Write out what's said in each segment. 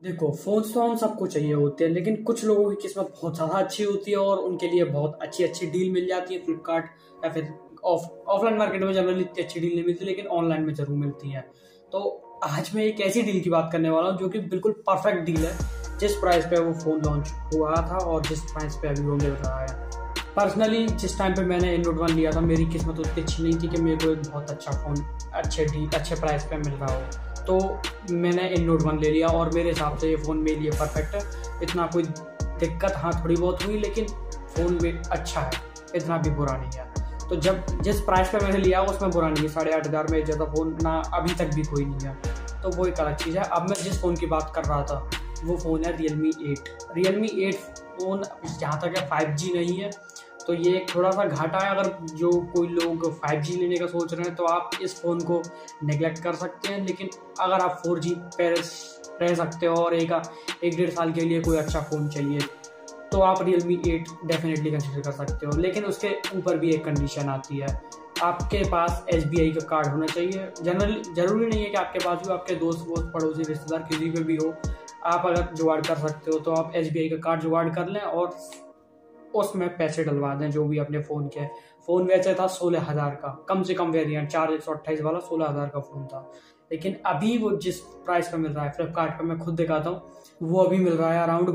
देखो, फ़ोन्स तो हम सबको चाहिए होते हैं, लेकिन कुछ लोगों की किस्मत बहुत ज़्यादा अच्छी होती है और उनके लिए बहुत अच्छी-अच्छी डील मिल जाती है फ्लिपकार्ट या फिर ऑफ़लाइन मार्केट में जनरली इतनी अच्छी डील नहीं मिलती, लेकिन ऑनलाइन में ज़रूर मिलती हैं। तो आज मैं एक ऐसी डील की बात करने वाला हूँ जो कि बिल्कुल परफेक्ट डील है, जिस प्राइस पे वो फ़ोन लॉन्च हुआ था और जिस प्राइस पे अभी वो मिल रहा है। पर्सनली जिस टाइम पे मैंने N-Note 1 लिया था, मेरी किस्मत उतनी अच्छी नहीं थी कि मेरे को एक बहुत अच्छा फ़ोन अच्छे प्राइस पे मिल रहा हो। तो मैंने N-Note 1 ले लिया और मेरे हिसाब से ये फ़ोन मेरे लिए परफेक्ट है। इतना कोई दिक्कत हाँ थोड़ी बहुत हुई, लेकिन फ़ोन भी अच्छा है, इतना भी बुरा नहीं है। तो जिस प्राइस पे मैंने लिया उसमें बुरा नहीं है, 8,500 में जैसा फ़ोन ना अभी तक भी कोई नहीं है, तो वो एक अलग चीज़ है। अब मैं जिस फ़ोन की बात कर रहा था वो फ़ोन है Realme 8। Realme 8 फ़ोन जहाँ तक है 5G नहीं है, तो ये एक थोड़ा सा घाटा है। अगर जो कोई लोग 5G लेने का सोच रहे हैं तो आप इस फ़ोन को नेगलेक्ट कर सकते हैं, लेकिन अगर आप 4G पे रह सकते हो और एक डेढ़ साल के लिए कोई अच्छा फ़ोन चाहिए तो आप Realme 8 डेफिनेटली कंसिडर कर सकते हो। लेकिन उसके ऊपर भी एक कंडीशन आती है, आपके पास SBI का कार्ड होना चाहिए। ज़रूरी नहीं है कि आपके पास भी, आपके दोस्त पड़ोसी रिश्तेदार किसी पे भी हो, आप अगर जुगाड़ कर सकते हो तो आप SBI का कार्ड जुगाड़ कर लें और उसमें पैसे डलवा दें जो भी अपने फ़ोन के। फ़ोन वैसे था 16,000 का, कम से कम वेरिएंट 4 128 वाला 16,000 का फ़ोन था। लेकिन अभी वो जिस प्राइस पे मिल रहा है फ्लिपकार्ट पे, मैं खुद दिखाता हूँ, वो अभी मिल रहा है अराउंड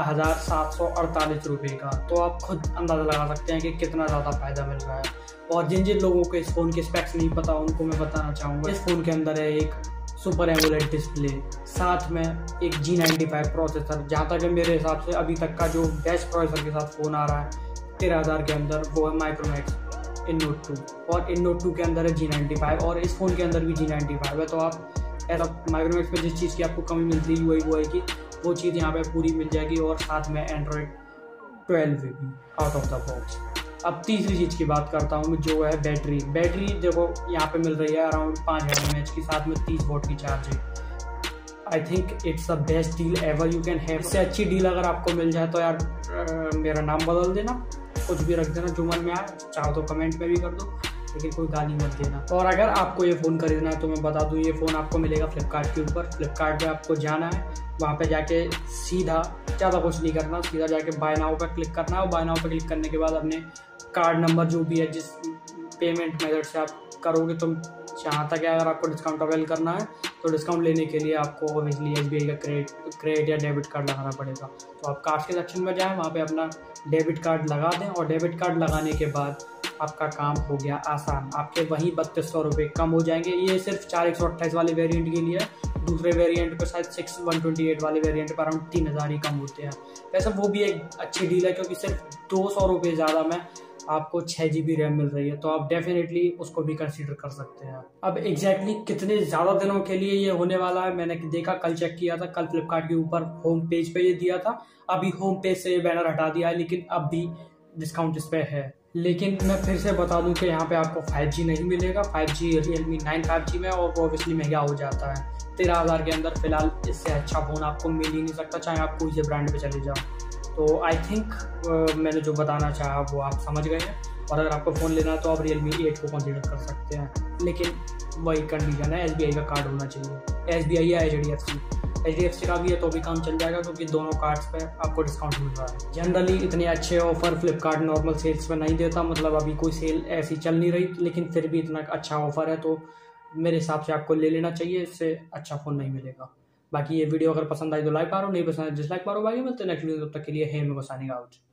12,748 रुपये का। तो आप खुद अंदाज़ा लगा सकते हैं कि कितना ज़्यादा फ़ायदा मिल रहा है। और जिन जिन लोगों को इस फ़ोन के स्पेक्स नहीं पता, उनको मैं बताना चाहूँगा, इस फ़ोन के अंदर है एक सुपर एमोलेड डिस्प्ले, साथ में एक G95 प्रोसेसर। जहाँ तक है मेरे हिसाब से अभी तक का जो बेस्ट प्रोसेसर के साथ फ़ोन आ रहा है 13,000 के अंदर, वो है माइक्रोमैक्स N-Note 2। और N-Note 2 के अंदर है G95 और इस फ़ोन के अंदर भी G95 है। तो आप ऐसा माइक्रोमैक्स में जिस चीज़ की आपको कमी मिलती है वही वो है कि वो चीज़ यहाँ पे पूरी मिल जाएगी, और साथ में एंड्रॉयड 12 भी आउट ऑफ द बॉक्स। अब तीसरी चीज़ की बात करता हूँ, जो है बैटरी। देखो यहाँ पे मिल रही है अराउंड 5000 mAh की, साथ में 30 वॉट की charging. I think it's the best deal ever you can have. इससे अच्छी डील अगर आपको मिल जाए तो यार मेरा नाम बदल देना, कुछ भी रख देना जो मन में आए, चाहो तो कमेंट में भी कर दो, लेकिन कोई गाली मत देना। और अगर आपको ये फ़ोन खरीदना है तो मैं बता दूँ, ये फ़ोन आपको मिलेगा फ्लिपकार्ट के ऊपर। फ्लिपकार्ट पे आपको जाना है, वहाँ पे जाके सीधा, ज़्यादा कुछ नहीं करना, सीधा जाके बाय नाउ पर क्लिक करना है। और बाय नाउ पर क्लिक करने के बाद अपने कार्ड नंबर जो भी है, जिस पेमेंट मेथड से आप करोगे, तो जहाँ तक है अगर आपको डिस्काउंट अवेल करना है तो डिस्काउंट लेने के लिए आपको ऑब्वियसली SBI का क्रेडिट या डेबिट कार्ड लगाना पड़ेगा। तो आप कार्ड के सेक्शन में जाएँ, वहाँ पे अपना डेबिट कार्ड लगा दें, और डेबिट कार्ड लगाने के बाद आपका काम हो गया आसान। आपके वहीं 3200 रुपये कम हो जाएंगे। ये सिर्फ 4 128 वाले वेरिएंट के लिए है। दूसरे वेरिएंट पे शायद 6 128 वाले वेरिएंट पर अराउंड 3000 ही कम होते हैं। वैसे वो भी एक अच्छी डील है, क्योंकि सिर्फ 200 रुपये ज़्यादा में आपको 6 GB रैम मिल रही है, तो आप डेफिनेटली उसको भी कंसीडर कर सकते हैं। अब एग्जैक्टली कितने ज़्यादा दिनों के लिए ये होने वाला है मैंने देखा, कल चेक किया था, कल फ्लिपकार्ट के ऊपर होम पेज पे ये दिया था। अभी होम पेज से ये बैनर हटा दिया है, लेकिन अब भी डिस्काउंट इस पर है। लेकिन मैं फिर से बता दूं कि यहाँ पे आपको 5G नहीं मिलेगा। 5G Realme 9 5G में, और वो ऑब्वियसली महंगा हो जाता है। 13,000 के अंदर फिलहाल इससे अच्छा फ़ोन आपको मिल ही नहीं सकता, चाहे आप कोई से ब्रांड पे चले जाओ। तो आई थिंक मैंने जो बताना चाहा वो आप समझ गए हैं। और अगर आपको फ़ोन लेना है तो आप Realme 8 को कंसीडर कर सकते हैं, लेकिन वही कंडीशन है, SBI का कार्ड होना चाहिए। SBI या HDFC का भी है तो भी काम चल जाएगा, क्योंकि दोनों कार्ड्स पे आपको डिस्काउंट मिल रहा है। जनरली इतने अच्छे ऑफर फ्लिपकार्ट नॉर्मल सेल्स में नहीं देता, मतलब अभी कोई सेल ऐसी चल नहीं रही, लेकिन फिर भी इतना अच्छा ऑफर है तो मेरे हिसाब से आपको ले लेना चाहिए। इससे अच्छा फ़ोन नहीं मिलेगा। बाकी ये वीडियो अगर पसंद आई तो लाइक मारो, नहीं पसंद डिसलाइक मारो। बाकी मिलते हैं नेक्स्ट वीडियो, तब तक के लिए हे मेरे को साइनिंग आउट।